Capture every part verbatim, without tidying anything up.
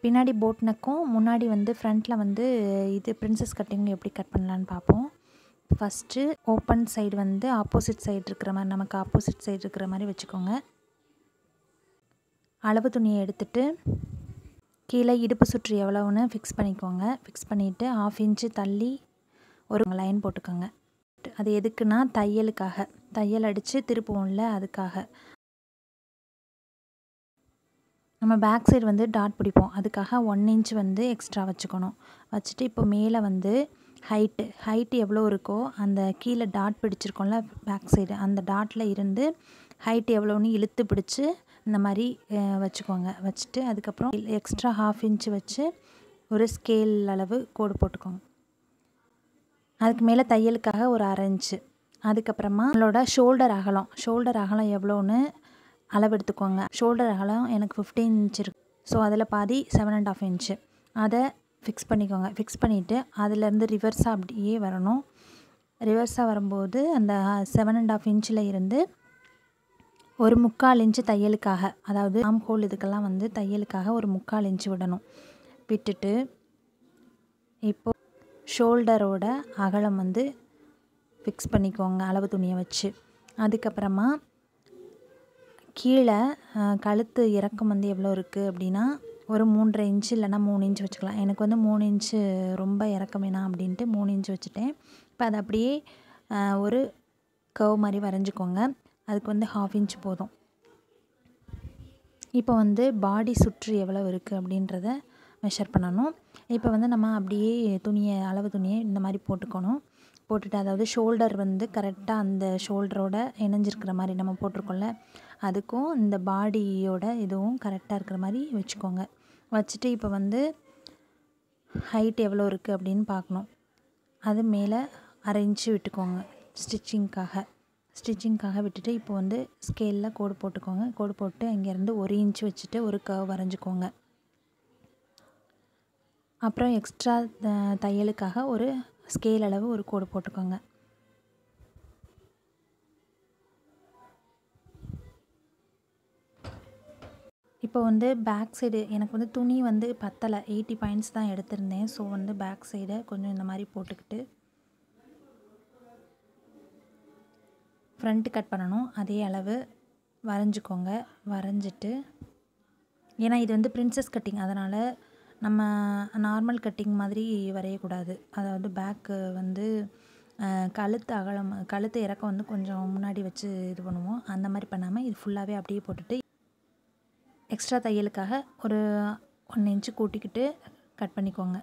பின்னாடி போட் நெக்கும் முன்னாடி வந்து ஃப்ரண்ட்டில் வந்து இது பிரின்சஸ் கட்டிங் எப்படி கட் பண்ணலான்னு பார்ப்போம். ஃபஸ்ட்டு ஓப்பன் சைடு வந்து ஆப்போசிட் சைடு இருக்கிற மாதிரி நமக்கு ஆப்போசிட் சைடு இருக்கிற மாதிரி வச்சுக்கோங்க. அளவு துணியை எடுத்துகிட்டு கீழே இடுப்பு சுற்று எவ்வளோன்னு ஃபிக்ஸ் பண்ணிக்கோங்க. ஃபிக்ஸ் பண்ணிவிட்டு ஆஃப் இன்ச்சு தள்ளி ஒரு லைன் போட்டுக்கோங்க. அது எதுக்குன்னா தையலுக்காக, தையல் அடித்து திருப்புவோம்ல அதுக்காக. நம்ம பேக் சைடு வந்து டாட் பிடிப்போம், அதுக்காக ஒன் இன்ச் வந்து எக்ஸ்ட்ரா வச்சுக்கணும். வச்சுட்டு இப்போ மேலே வந்து ஹைட்டு ஹைட்டு எவ்வளோ இருக்கோ அந்த கீழே டாட் பிடிச்சிருக்கோம்ல பேக் சைடு, அந்த டாட்டில் இருந்து ஹைட் எவ்வளோன்னு இழுத்து பிடிச்சி இந்த மாதிரி வச்சுக்கோங்க. வச்சுட்டு அதுக்கப்புறம் எக்ஸ்ட்ரா ஹாஃப் இன்ச்சு வச்சு ஒரு ஸ்கேல் அளவு கோடு போட்டுக்கோங்க. அதுக்கு மேலே தையலுக்காக ஒரு அரை இன்ச்சு. அதுக்கப்புறமா நம்மளோட ஷோல்டர் அகலம் ஷோல்டர் அகலம் எவ்வளோன்னு அளவு எடுத்துக்கோங்க. ஷோல்டர் அகலம் எனக்கு ஃபிஃப்டீன் இன்ச் இருக்குது. ஸோ அதில் பாதி செவன் அண்ட் ஆஃப் இன்ச்சு அதை ஃபிக்ஸ் பண்ணிக்கோங்க. ஃபிக்ஸ் பண்ணிவிட்டு அதிலேருந்து ரிவர்ஸாக அப்படியே வரணும். ரிவர்ஸாக வரும்போது அந்த செவன் அண்ட் ஆஃப் இன்ச்சில் இருந்து ஒரு முக்கால் இன்ச்சு தையலுக்காக, அதாவது ஆம் ஹோல் இதுக்கெல்லாம் வந்து தையலுக்காக ஒரு முக்கால் இன்ச்சு விடணும். விட்டுட்டு இப்போது ஷோல்டரோட அகலம் வந்து ஃபிக்ஸ் பண்ணிக்கோங்க அளவு துணியை வச்சு. அதுக்கப்புறமா கீழே கழுத்து இறக்கம் வந்து எவ்வளோ இருக்குது அப்படின்னா ஒரு மூன்றரை இன்ச்சு இல்லைன்னா மூணு இன்ச்சு வச்சுக்கலாம். எனக்கு வந்து மூணு இன்ச்சு ரொம்ப இறக்கம் வேணாம் அப்படின்ட்டு மூணு இன்ச்சு வச்சுட்டேன். இப்போ அதை அப்படியே ஒரு கர்வ் மாதிரி வரைஞ்சிக்கோங்க. அதுக்கு வந்து ஹாஃப் இன்ச் போதும். இப்போ வந்து பாடி சுற்று எவ்வளோ இருக்குது அப்படின்றத மெஷர் பண்ணணும். இப்போ வந்து நம்ம அப்படியே துணியை அளவு துணியை இந்த மாதிரி போட்டுக்கணும். போட்டுட்டு அதாவது ஷோல்டர் வந்து கரெக்டாக அந்த ஷோல்டரோட இணைஞ்சிருக்கிற மாதிரி நம்ம போட்டிருக்கோம்ல, அதுக்கும் இந்த பாடியோட இதுவும் கரெக்டாக இருக்கிற மாதிரி வச்சுக்கோங்க. வச்சுட்டு இப்போ வந்து ஹைட் எவ்வளோ இருக்குது அப்படின்னு பார்க்கணும். அது மேலே அரை இன்ச்சு விட்டுக்கோங்க ஸ்டிச்சிங்க்காக. ஸ்டிச்சிங்க்காக விட்டுட்டு இப்போ வந்து ஸ்கேலில் கோடு போட்டுக்கோங்க. கோடு போட்டு அங்கேருந்து ஒரு இன்ச்சு வச்சுட்டு ஒரு கர்வ் வரைஞ்சிக்கோங்க. அப்புறம் எக்ஸ்ட்ரா தையலுக்காக ஒரு ஸ்கேல் அளவு ஒரு கோடு போட்டுக்கோங்க. இப்போ வந்து பேக் சைடு எனக்கு வந்து துணி வந்து பத்தலை, எயிட்டி பாயிண்ட்ஸ் தான் எடுத்திருந்தேன். ஸோ வந்து பேக் சைடை கொஞ்சம் இந்த மாதிரி போட்டுக்கிட்டு ஃப்ரண்ட்டு கட் பண்ணணும். அதே அளவு வரைஞ்சிக்கோங்க. வரைஞ்சிட்டு ஏன்னா இது வந்து பிரின்சஸ் கட்டிங், அதனால் நம்ம நார்மல் கட்டிங் மாதிரி வரையக்கூடாது. அதாவது பேக்கு வந்து கழுத்து அகலம் கழுத்து இறக்கம் வந்து கொஞ்சம் முன்னாடி வச்சு இது பண்ணுவோம். அந்த மாதிரி பண்ணாமல் இது ஃபுல்லாகவே அப்படியே போட்டுட்டு எக்ஸ்ட்ரா தையலுக்காக ஒரு ஒன் இன்ச்சு கூட்டிக்கிட்டு கட் பண்ணிக்கோங்க.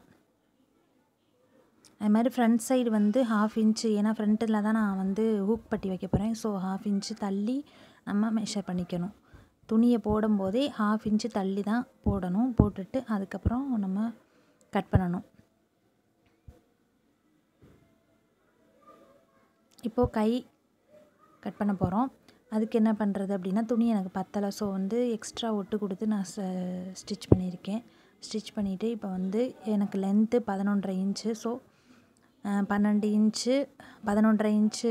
அது மாதிரி ஃப்ரண்ட் சைடு வந்து ஹாஃப் இன்ச்சு, ஏன்னா ஃப்ரண்ட்டில் தான் நான் வந்து ஹூக் பட்டி வைக்க போகிறேன். ஸோ ஹாஃப் இன்ச்சு தள்ளி நம்ம மெஷர் பண்ணிக்கணும். துணியை போடும்போதே ஹாஃப் இன்ச்சு தள்ளி தான் போடணும். போட்டுட்டு அதுக்கப்புறம் நம்ம கட் பண்ணணும். இப்போது கை கட் பண்ண போகிறோம். அதுக்கு என்ன பண்ணுறது அப்படின்னா துணி எனக்கு பத்தலை. ஸோ வந்து எக்ஸ்ட்ரா ஒட்டு கொடுத்து நான் ஸ்டிச் பண்ணியிருக்கேன். ஸ்டிச் பண்ணிவிட்டு இப்போ வந்து எனக்கு லென்த்து பதினொன்றரை இன்ச்சு. ஸோ பன்னெண்டு இன்ச்சு பதினொன்றரை இன்ச்சு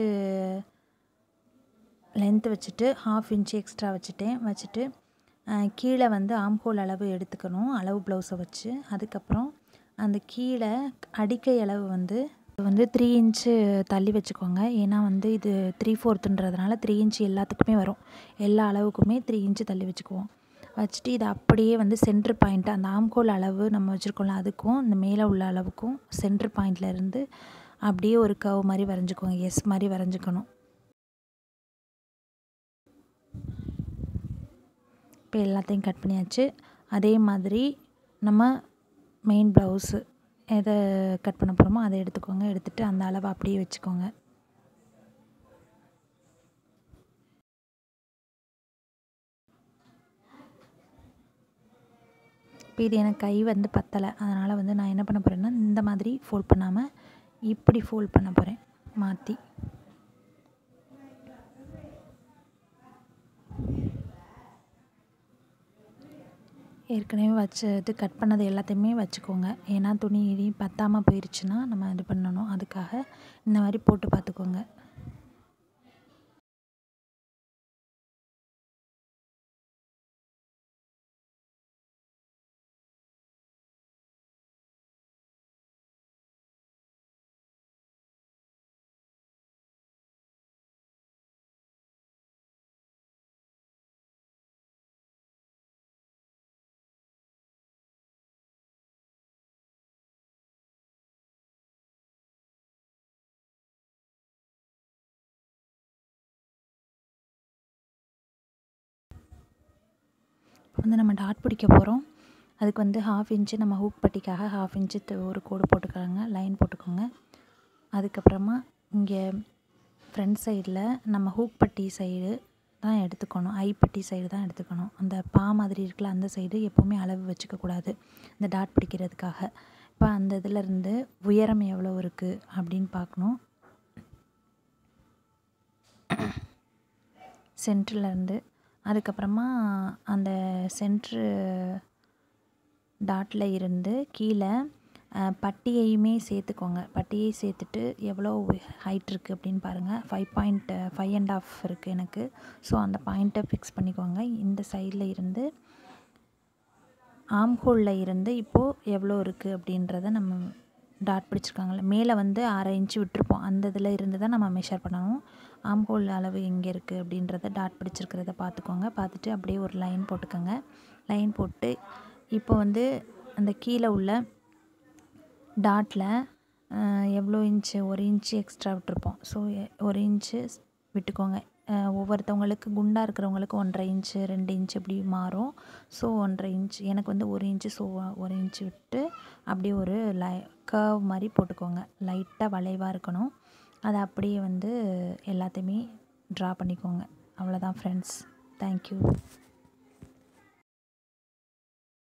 லென்த்து வச்சுட்டு ஹாஃப் இன்ச்சு எக்ஸ்ட்ரா வச்சுட்டேன். வச்சுட்டு கீழே வந்து ஆம்ஹோல் அளவு எடுத்துக்கணும் அளவு ப்ளவுஸை வச்சு. அதுக்கப்புறம் அந்த கீழே அடிக்கை அளவு வந்து வந்து த்ரீ இன்ச்சு தள்ளி வச்சுக்கோங்க. ஏன்னா வந்து இது த்ரீ ஃபோர்த்துன்றதுனால த்ரீ இன்ச்சு எல்லாத்துக்குமே வரும். எல்லா அளவுக்குமே த்ரீ இன்ச்சு தள்ளி வச்சுக்குவோம். வச்சுட்டு இதை அப்படியே வந்து சென்ட்ரு பாயிண்ட்டு அந்த ஆம்ஹோல் அளவு நம்ம வச்சுருக்கோம்ல அதுக்கும் இந்த மேலே உள்ள அளவுக்கும் சென்ட்ரு பாயிண்டில் இருந்து அப்படியே ஒரு கர்வ் மாதிரி வரைஞ்சிக்கோங்க. எஸ் மாதிரி வரைஞ்சிக்கணும். இப்போ எல்லாத்தையும் கட் பண்ணியாச்சு. அதே மாதிரி நம்ம மெயின் ப்ளவுஸு எதை கட் பண்ண போகிறோமோ அதை எடுத்துக்கோங்க. எடுத்துகிட்டு அந்த அளவை அப்படியே வச்சுக்கோங்க. இப்போ இது எனக்கு கை வந்து பத்தலை, அதனால் வந்து நான் என்ன பண்ண போகிறேன்னா இந்த மாதிரி ஃபோல்ட் பண்ணாமல் இப்படி ஃபோல்ட் பண்ண போகிறேன் மாற்றி. ஏற்கனவே வச்சது கட் பண்ணது எல்லாத்தையுமே வச்சுக்கோங்க. ஏன்னா துணி பத்தாமல் போயிடுச்சுன்னா நம்ம இது பண்ணணும். அதுக்காக இந்த மாதிரி போட்டு பார்த்துக்கோங்க. வந்து நம்ம டாட் பிடிக்க போகிறோம். அதுக்கு வந்து ஹாஃப் இன்ச்சு நம்ம ஹூக் பட்டிக்காக ஹாஃப் இன்ச்சு ஒரு கோடு போட்டுக்கோங்க, லைன் போட்டுக்கோங்க. அதுக்கப்புறமா இங்கே ஃப்ரண்ட் சைடில் நம்ம ஹூக் பட்டி சைடு தான் எடுத்துக்கணும், ஐப்பட்டி சைடு தான் எடுத்துக்கணும். அந்த பா மாதிரி இருக்குல்ல, அந்த சைடு எப்போவுமே அளவு வச்சுக்கக்கூடாது இந்த டாட் பிடிக்கிறதுக்காக. இப்போ அந்த இதிலேருந்து உயரம் எவ்வளோ இருக்குது அப்படின்னு பார்க்கணும். சென்டர்லேருந்து அதுக்கப்புறமா அந்த சென்ட்ரு டாட்டில் இருந்து கீழே பட்டியையுமே சேர்த்துக்கோங்க. பட்டியை சேர்த்துட்டு எவ்வளோ ஹைட் இருக்குது அப்படின்னு பாருங்கள். Five point five and half இருக்குது எனக்கு. ஸோ அந்த பாயிண்ட்டை ஃபிக்ஸ் பண்ணிக்கோங்க. இந்த சைடில் இருந்து ஆம் ஹோலில் இருந்து இப்போது எவ்வளோ இருக்குது அப்படின்றத நம்ம டாட் பிடிச்சிருக்காங்கல்ல, மேலே வந்து அரை இன்ச்சு விட்டுருப்போம், அந்த இதில் இருந்து தான் நம்ம மெஷர் பண்ணணும். ஆம் ஹோல் அளவு எங்கே இருக்குது அப்படின்றத டாட் பிடிச்சிருக்கிறத பார்த்துக்கோங்க. பார்த்துட்டு அப்படியே ஒரு லைன் போட்டுக்கோங்க. லைன் போட்டு இப்போ வந்து அந்த கீழே உள்ள டாட்டில் எவ்வளோ இன்ச்சு, ஒரு இன்ச்சு எக்ஸ்ட்ரா விட்டுருப்போம். ஸோ ஒரு இன்ச்சு விட்டுக்கோங்க. ஒவ்வொருத்தவங்களுக்கு குண்டாக இருக்கிறவங்களுக்கு ஒன்றரை இன்ச்சு ரெண்டு இன்ச்சு இப்படி மாறும். ஸோ ஒன்றரை இன்ச்சு எனக்கு வந்து ஒரு இன்ச்சு. ஸோ ஒரு இன்ச்சு விட்டு அப்படியே ஒரு லை கர்வ் மாதிரி போட்டுக்கோங்க. லைட்டாக வளைவாக இருக்கணும். அதை அப்படியே வந்து எல்லாத்தையுமே ட்ரா பண்ணிக்கோங்க. அவ்வளோதான் ஃப்ரெண்ட்ஸ். தேங்க்யூ.